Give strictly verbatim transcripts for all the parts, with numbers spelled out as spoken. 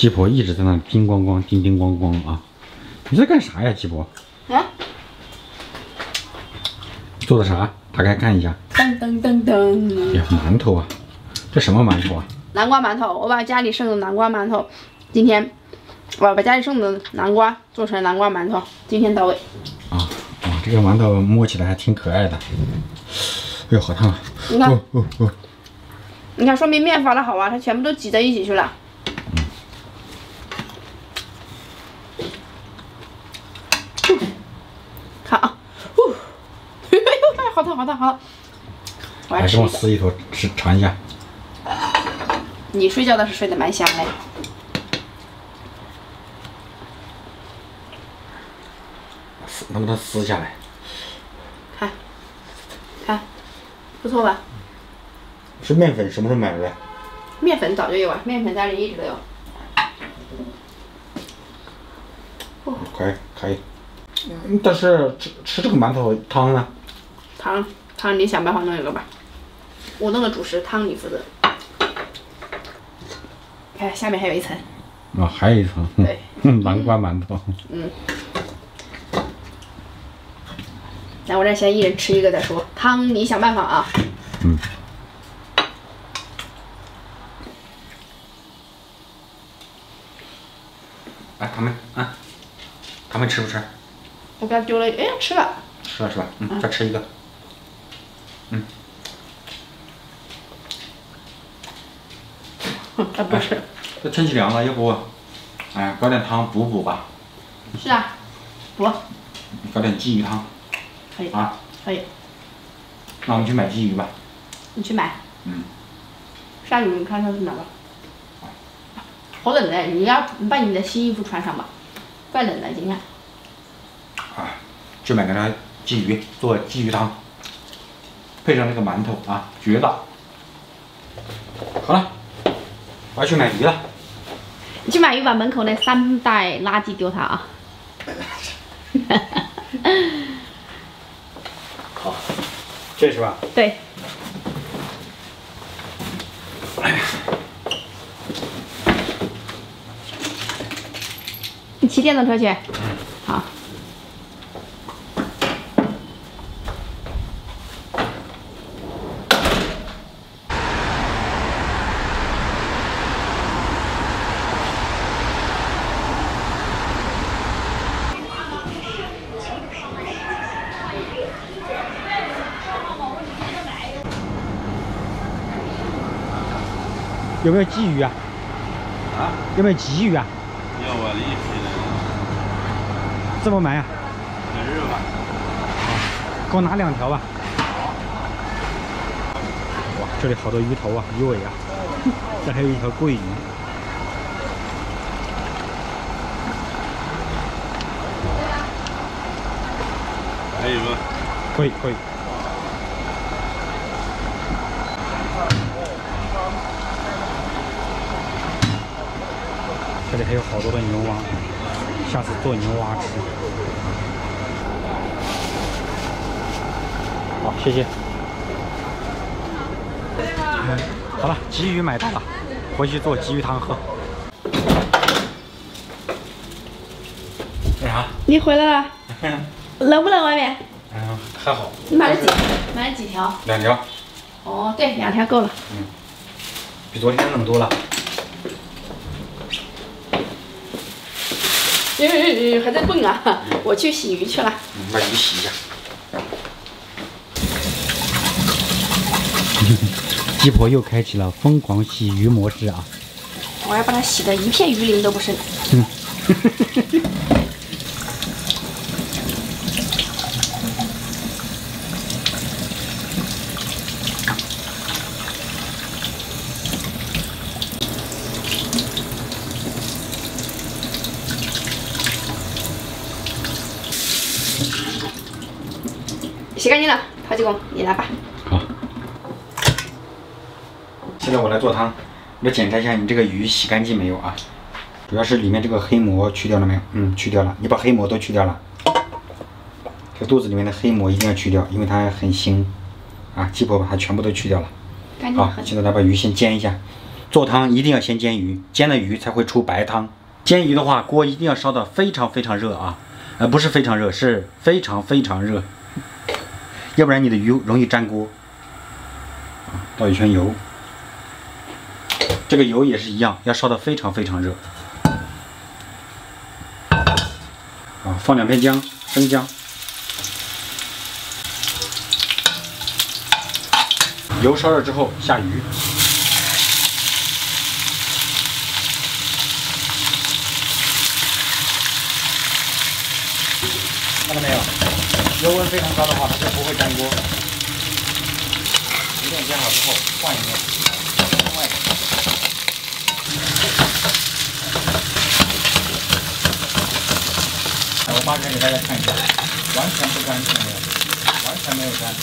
鸡婆一直在那叮咣咣、叮叮咣咣啊！你在干啥呀，鸡婆？ 啊？ 做的啥？打开看一下。 噔噔噔噔！ 呀，馒头啊！这什么馒头啊？ 南瓜馒头，我把家里剩的南瓜馒头，今天我把家里剩的南瓜做成南瓜馒头，今天到位。 啊啊！这个馒头摸起来还挺可爱的。哎呦，好烫啊！ 你看， 哦哦哦！ 你看，说明面发的好啊，它全部都挤在一起去了。嗯、看啊，呼，好烫好烫好烫！我来， 来吃一个。 给我撕一坨吃尝一下。 你睡觉倒是睡得蛮香嘞。 撕，能不能撕下来？ 看，看，不错吧？ 是面粉什么时候买的？ 面粉早就有啊，面粉家里一直都有。 哦，可以可以。嗯，但是吃吃这个馒头汤呢？ 汤汤你想办法弄一个吧，我弄个主食，汤你负责。看下面还有一层。 啊、哦，还有一层。 对。 南瓜馒头。 嗯。那我这先一人吃一个再说，汤你想办法啊。 嗯。来，他们啊，他们吃不吃？ 我给他丢了，哎，吃了。 吃了是吧？嗯，再吃一个。嗯。 他不吃。 这天气凉了，要不，哎，搞点汤补补吧。 是啊，补。 搞点鲫鱼汤。 可以。 啊。 可以。 那我们去买鲫鱼吧。 你去买。 嗯。 下雨你看它是哪个？好冷嘞！你要把你的新衣服穿上吧，怪冷的今天。 啊，去买个那鲫鱼做鲫鱼汤，配上那个馒头啊，绝了！好了，我要去买鱼了。 你去买鱼，把门口那三袋垃圾丢它啊！ 好，这是吧？ 对。 哎呀。 你骑电动车去。好。 有没有鲫鱼啊？ 啊？ 有没有鲫鱼啊？ 要我的一批的。 这么买呀？ 两日吧。 好，给我拿两条吧。哇，这里好多鱼头啊，鱼尾啊，这还有一条桂鱼。 还有吗？ 可以可以。这里还有好多的牛蛙，下次做牛蛙吃。好，谢谢。嗯，好了，鲫鱼买到了，回去做鲫鱼汤喝。干啥？ 你回来了？冷不冷外面？ 嗯，还好。 你买了几？买了几条？ 两条。 哦，对，两条够了。 嗯，比昨天冷多了。 嗯嗯嗯，还在蹦啊！我去洗鱼去了。 嗯，把鱼洗一下。鸡婆又开启了疯狂洗鱼模式啊！ 我要把它洗的一片鱼鳞都不剩。 嗯。 洗干净了，陶济公，你来吧。 好。现在我来做汤，我来检查一下你这个鱼洗干净没有啊？主要是里面这个黑膜去掉了没有？嗯，去掉了。你把黑膜都去掉了。这肚子里面的黑膜一定要去掉，因为它很腥。啊，鸡婆把它全部都去掉了。 干净很。 好，现在来把鱼先煎一下。 做汤一定要先煎鱼，煎了鱼才会出白汤。煎鱼的话，锅一定要烧得非常非常热啊，呃，不是非常热，是非常非常热，要不然你的鱼容易粘锅。啊，倒一圈油，这个油也是一样，要烧得非常非常热。啊，放两片姜，生姜。油烧热之后下鱼。 看到没有？油温非常高的话，它就不会粘锅。鱼片煎好之后，换一面，另外一个。我扒开给大家看一下，完全不粘，看到没有？完全没有粘。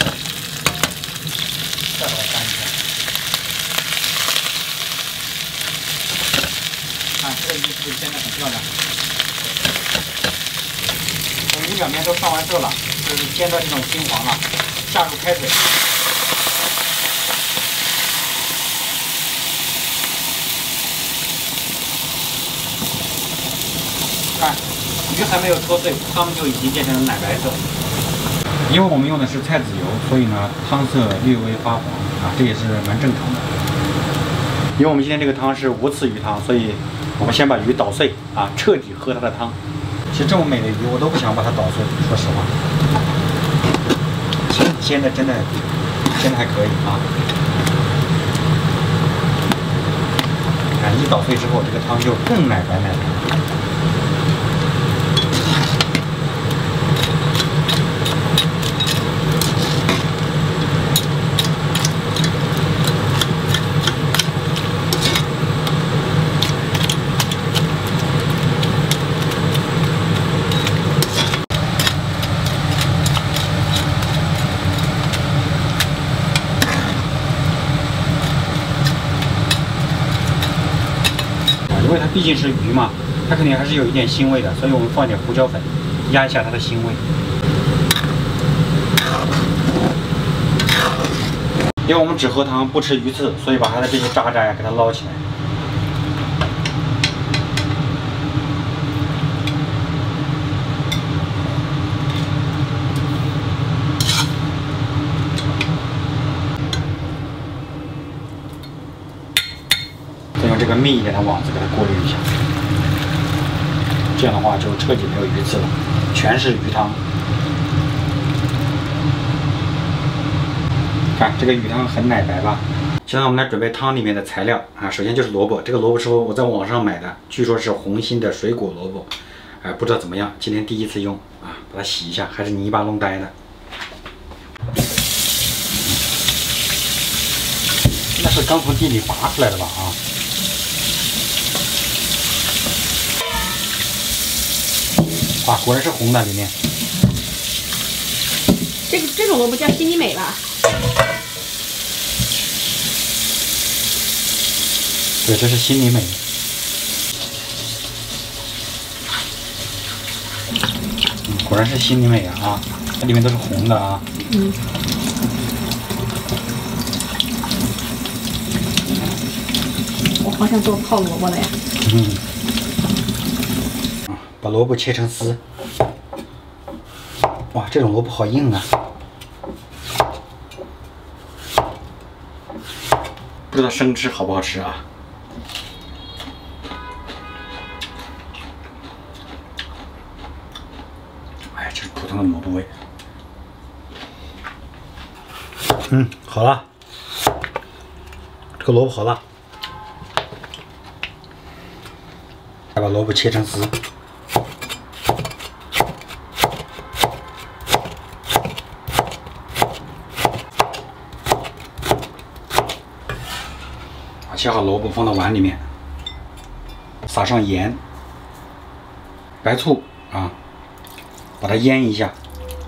再把它翻一下，看这个鱼是不是煎得很漂亮？ 鱼两边都上完色了，就是煎到这种金黄了，下入开水。看，鱼还没有脱水，汤就已经变成了奶白色。因为我们用的是菜籽油，所以呢汤色略微发黄啊，这也是蛮正常的。因为我们今天这个汤是无刺鱼汤，所以我们先把鱼捣碎啊，彻底喝它的汤。 其实这么美的鱼，我都不想把它捣碎。说实话，煎的真的煎的还可以啊。看一捣碎之后，这个汤就更奶白奶白。因为它毕竟是鱼嘛，它肯定还是有一点腥味的，所以我们放一点胡椒粉，压一下它的腥味。因为我们只喝汤不吃鱼刺，所以把它的这些渣渣呀给它捞起来。再用这个密一点的网子给它过滤一下，这样的话就彻底没有鱼刺了，全是鱼汤。看这个鱼汤很奶白吧？现在我们来准备汤里面的材料啊，首先就是萝卜，这个萝卜是我在网上买的，据说是红心的水果萝卜，哎、呃，不知道怎么样，今天第一次用啊，把它洗一下，还是泥巴弄呆的。那是刚从地里拔出来的吧？啊。 啊，果然是红的里面。 这个这种萝卜叫西里美吧？ 对，这是心里美。嗯，果然是心里美啊！啊，它里面都是红的啊。 嗯。我好想做泡萝卜了呀。 嗯。 把萝卜切成丝，哇，这种萝卜好硬啊！不知道生吃好不好吃啊？哎，这是普通的萝卜味。嗯，好了，这个萝卜好辣，再把萝卜切成丝。 切好萝卜放到碗里面，撒上盐、白醋啊，把它腌一下。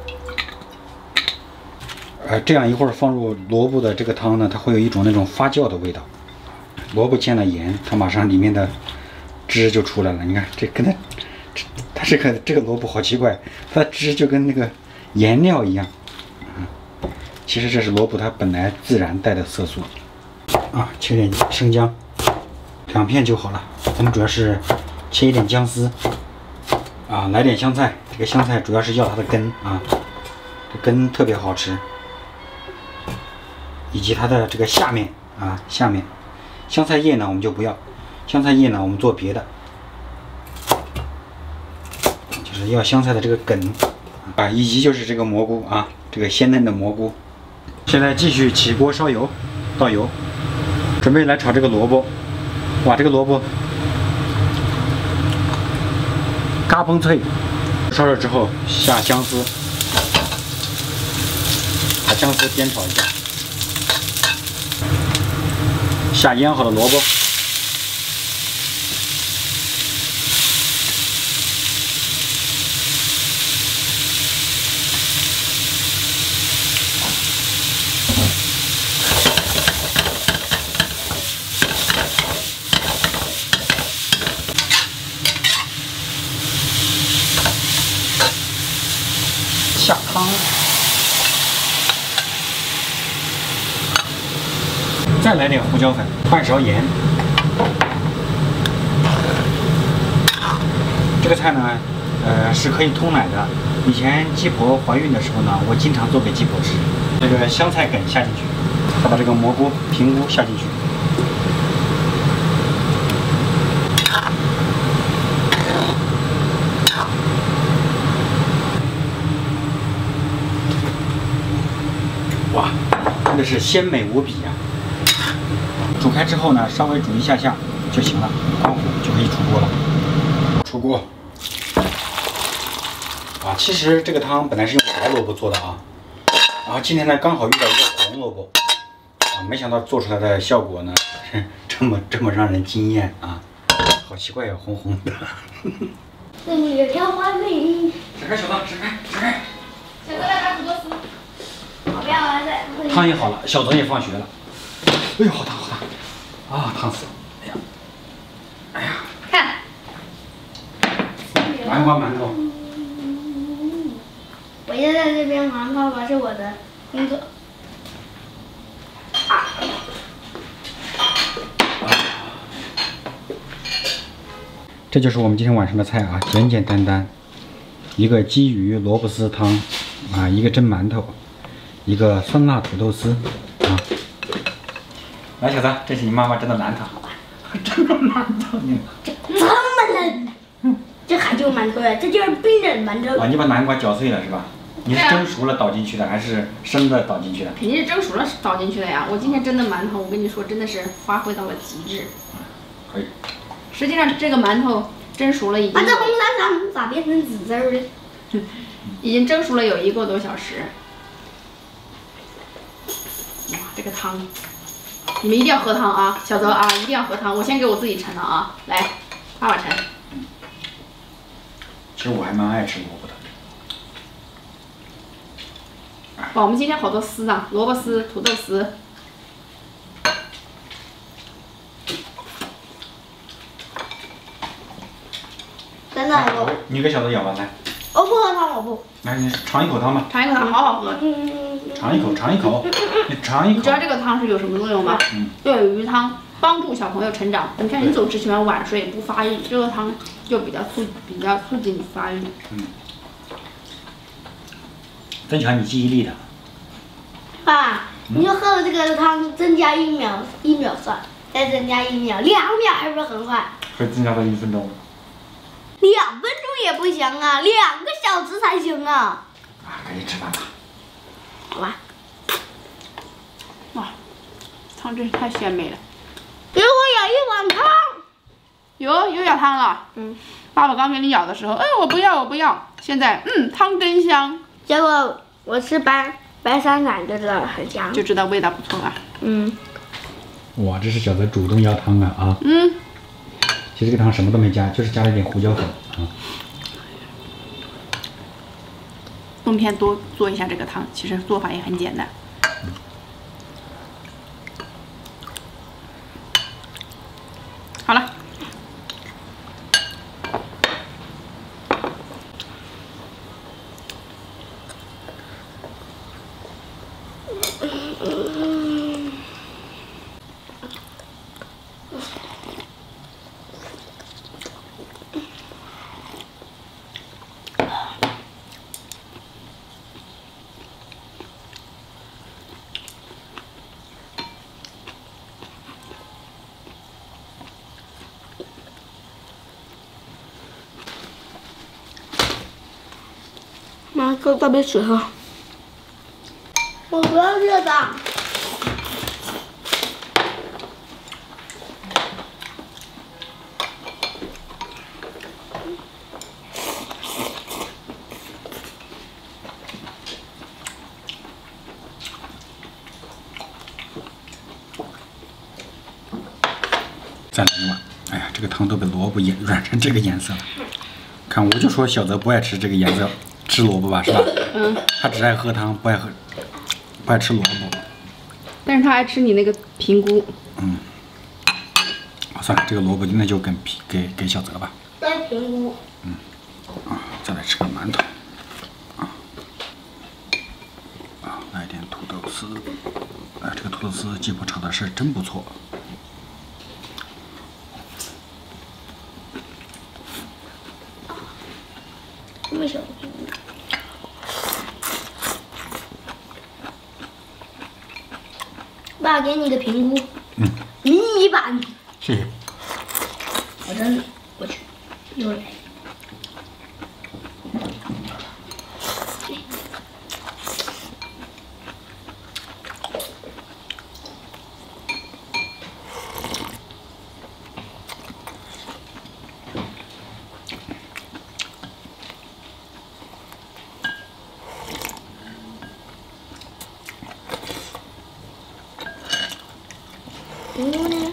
呃，这样一会儿放入萝卜的这个汤呢，它会有一种那种发酵的味道。萝卜见了盐，它马上里面的汁就出来了。你看，这跟它，它这个这个萝卜好奇怪，它的汁就跟那个颜料一样。嗯，其实这是萝卜它本来自然带的色素。 啊，切点生姜，两片就好了。咱们主要是切一点姜丝，啊，来点香菜。这个香菜主要是要它的根啊，这根特别好吃，以及它的这个下面啊，下面香菜叶呢我们就不要，香菜叶呢我们做别的，就是要香菜的这个梗啊，以及就是这个蘑菇啊，这个鲜嫩的蘑菇。现在继续起锅烧油，倒油，准备来炒这个萝卜。哇，这个萝卜嘎嘣脆，烧热之后下姜丝，把姜丝煸炒一下，下腌好的萝卜，下汤，再来点胡椒粉，半勺盐。这个菜呢，呃，是可以通奶的。以前鸡婆怀孕的时候呢，我经常做给鸡婆吃。这个香菜梗下进去，再把这个蘑菇、平菇下进去。哇，真的是鲜美无比呀、啊！煮开之后呢，稍微煮一下下就行了，关火就可以出锅了。出锅。啊，其实这个汤本来是用白萝卜做的啊，然后今天呢刚好遇到一个红萝卜，啊，没想到做出来的效果呢，这么这么让人惊艳啊！好奇怪呀、啊，红红的。 这里有条花美。 闪开，小子，闪开，闪开！ 小泽来打土豆丝。 我不要了，再。 汤也好了，小泽也放学了。哎呦，好烫，好烫！啊，烫死了！哎呀，哎呀， 看， 南瓜馒头。 我现在这边忙泡泡是我的工作。啊。 这就是我们今天晚上的菜啊，简简单单，一个鲫鱼萝卜丝汤啊，一个蒸馒头，一个酸辣土豆丝啊。来，小子，这是你妈妈蒸的馒头，蒸的馒头你。 这这么冷，这还就馒头呀？这就是冰冷馒头。 啊，你把南瓜搅碎了是吧？你是蒸熟了倒进去的，还是生的倒进去的？ 肯定是蒸熟了倒进去的呀。我今天蒸的馒头，我跟你说，真的是发挥到了极致。 可以。 实际上这个馒头蒸熟了已经。 啊，这红伞伞咋变成紫色了？ 已经蒸熟了有一个多小时。哇，这个汤，你们一定要喝汤啊，小泽啊，一定要喝汤。我先给我自己盛了啊，来，爸爸盛。 其实我还蛮爱吃萝卜的。 哇，我们今天好多丝啊，萝卜丝、土豆丝。 真的我。 你给小子舀吧，来。 我不喝汤，我不。 来，你尝一口汤吧。 尝一口汤，好好喝。 嗯。 尝一口，尝一口，你尝一口。 你知道这个汤是有什么作用吗？ 嗯。 对鱼汤帮助小朋友成长。你看，你总是喜欢晚睡不发育，这个汤就比较促比较促进你发育。 嗯。增强你记忆力的。 爸，你说喝了这个汤，增加一秒一秒算，再增加一秒，两秒还不是很快？ 会增加到一分钟。 两分钟也不行啊，两个小时才行啊！ 啊，赶紧吃饭吧。 好吧。 哇，汤真是太鲜美了。 给我舀一碗汤。 有有舀汤了。 嗯。 爸爸刚给你舀的时候，哎，我不要，我不要。现在，嗯，汤真香。 结果我吃白白山奶就知道很香， 就知道味道不错了。 嗯。 哇，这是小泽主动要汤啊啊！ 嗯。 其实这个汤什么都没加，就是加了一点胡椒粉啊。 冬天多做一下这个汤，其实做法也很简单。 嗯、 好了。 妈，给我倒杯水喝。我不要热的。 再来一碗。哎呀，这个汤都被萝卜演软成这个颜色了。看，我就说小泽不爱吃这个颜色，吃萝卜吧，是吧？ 嗯。 他只爱喝汤，不爱喝，不爱吃萝卜。 但是他爱吃你那个平菇。 嗯。算了，这个萝卜那就给给给小泽吧。 再评估。 嗯。啊，再来吃个馒头。啊。啊，来点土豆丝。哎，这个土豆丝鸡婆炒的是真不错。 这么小的评估。爸，给你个评估。 嗯。 迷你版。 谢谢。 我真的，我去，又来。评估呢？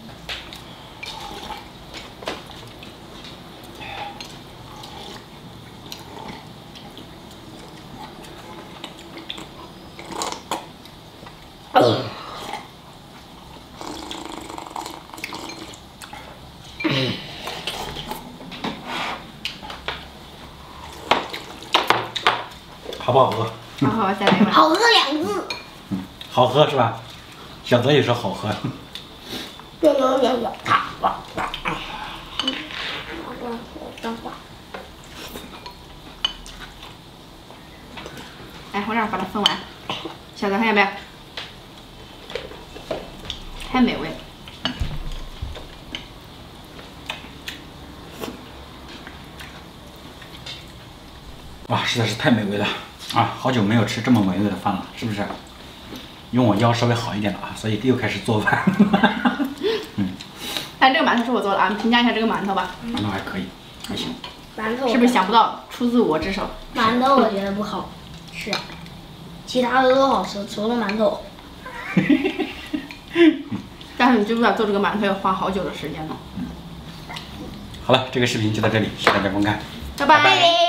好不好喝？ 好好，再来一碗。 好喝两字。 嗯，好喝是吧？小泽也说好喝。 有有有有。 哎，我这儿把它分完。小泽看见没有？太美味了。 哇，实在是太美味了啊！好久没有吃这么美味的饭了，是不是？因为我腰稍微好一点了啊，所以又开始做饭。嗯。 哎，这个馒头是我做的啊，你评价一下这个馒头吧。 馒头还可以，还行。 馒头是不是想不到出自我之手？ 馒头我觉得不好吃，其他的都好吃，除了馒头。 但是你知不知道做这个馒头要花好久的时间呢？ 好了，这个视频就到这里，谢谢大家观看， 拜拜。 拜拜。